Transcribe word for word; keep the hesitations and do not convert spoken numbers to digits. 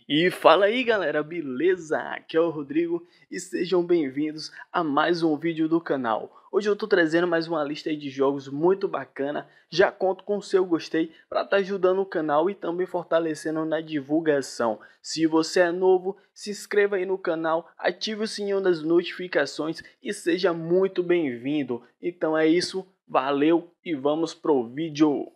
E fala aí galera, beleza? Aqui é o Rodrigo e sejam bem-vindos a mais um vídeo do canal. Hoje eu tô trazendo mais uma lista aí de jogos muito bacana. Já conto com o seu gostei para estar ajudando o canal e também fortalecendo na divulgação. Se você é novo, se inscreva aí no canal, ative o sininho das notificações e seja muito bem-vindo. Então é isso, valeu e vamos pro vídeo.